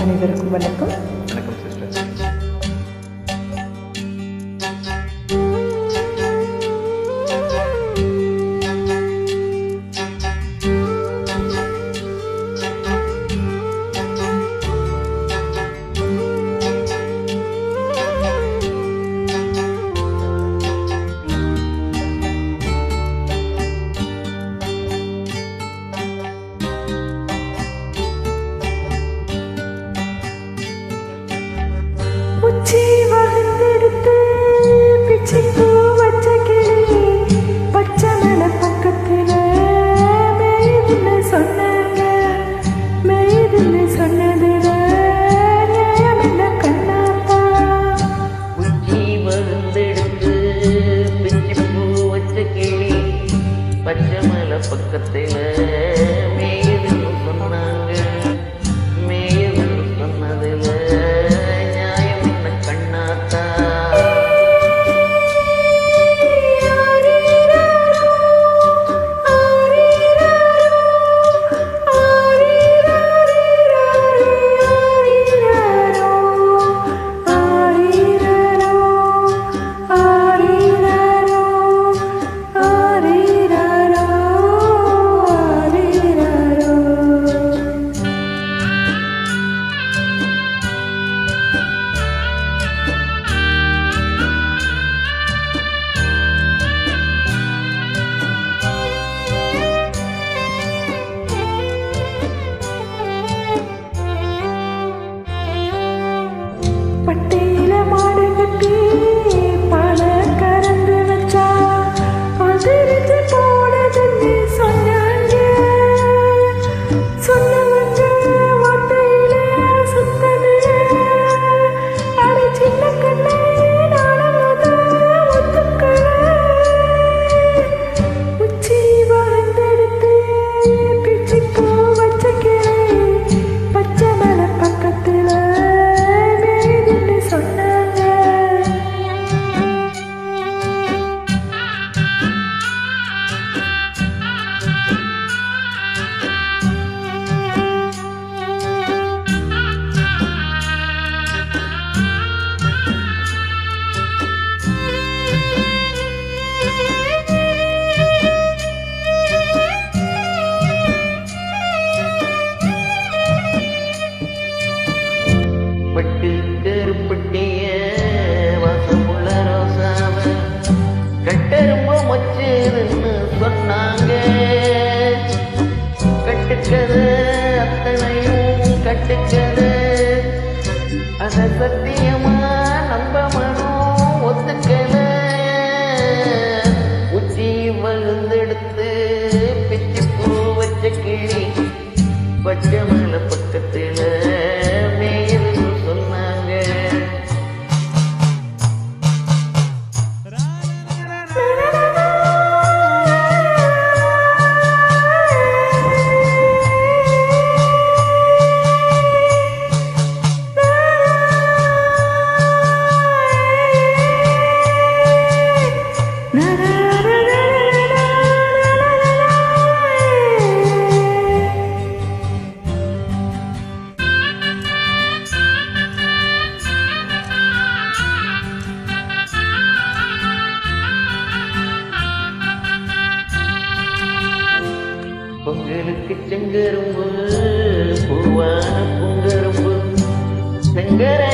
அனைவருக்கும் வணக்கம். வணக்கம் சிஸ்டர். உச்சி வகுந்தெடுத்து பிச்சி பூ வச்ச கிளி பச்சை மலை பக்கத்துல மேய்துன்னு சொன்னாங்க. மேய்துன்னு சொன்னதுல நியாயம் என்ன கண்ணாத்தா? உச்சி வகுந்தெடுத்து பிச்சி பூ வச்ச கிளி பச்சை மலை பக்கத்துல மேய்துன்னு சொன்னாங்க. மேய்துன்னு சொன்னதுல பட்டியில மாடு கட்டி பால கறந்து வச்சா அதிர்ச்சி போனதுன்னு சொன்னாங்க. சொன்னவங்க வார்த்தையில சுத்தன அடி சின்ன கண்ணே நானத ஒத்துக்கல. உச்சி வந்தெடுத்து பிச்சி பூ வச்ச கிளி பச்சை மலை பக்கத்துல பட்டு கருப்பட்டிய வாசமுள்ள ரோசாவ கட்டெரும்பு மொச்சதுன்னு சொன்னாங்க. கட்டுக்கது அத்தனையும் கட்டுக்கது அத சத்தியமா நம்ப மனம் ஒத்துக்கல. உச்சி வகுந்தெடுத்து பிச்சி பூ வச்ச கிளி பச்சை மலை பக்கத்துல மேயுதுன்னு சொன்னாங்க. பொங்கலுக்கு செங்கரும்பு பூவான பொங்கரும்பு செங்கரை